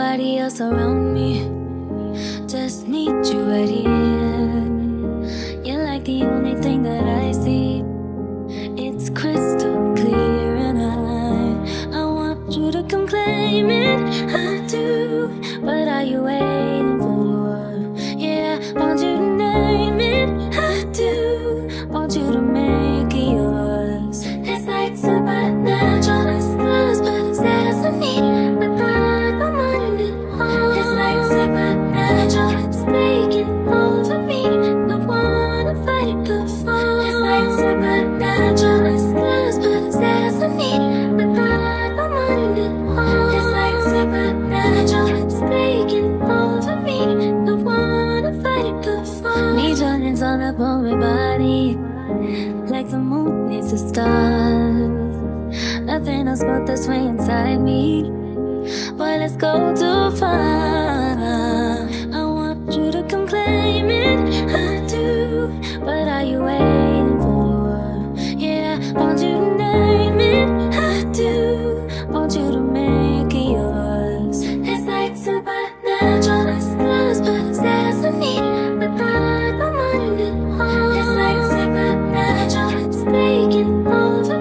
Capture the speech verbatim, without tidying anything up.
nobody else around me. Just need you right here. You're like the only thing that I see. It's crystal clear, and I I want you to come claim it. I do. What are you waiting for? Yeah, want you to name it. I do. Want you to make it yours. It's like supernatural. It's close, but it's sesame. My pride, my mind, and all. It's like supernatural. It's taking over me. I wanna fight it before. It's like supernatural. It's close, but it's sesame. My pride, my mind, and all. It's like supernatural. It's taking over me. I wanna fight it before. Need your hands on up on my body, like the moon needs the stars. Nothing else but the sway inside me. Boy, let's go too far. I want you to come claim it. I do. What are you waiting for? Yeah, want you to name it. I do. Want you to make it yours. It's like supernatural. It's close, but it's sesame. My pride, my mind, and all. It's like supernatural. It's taking over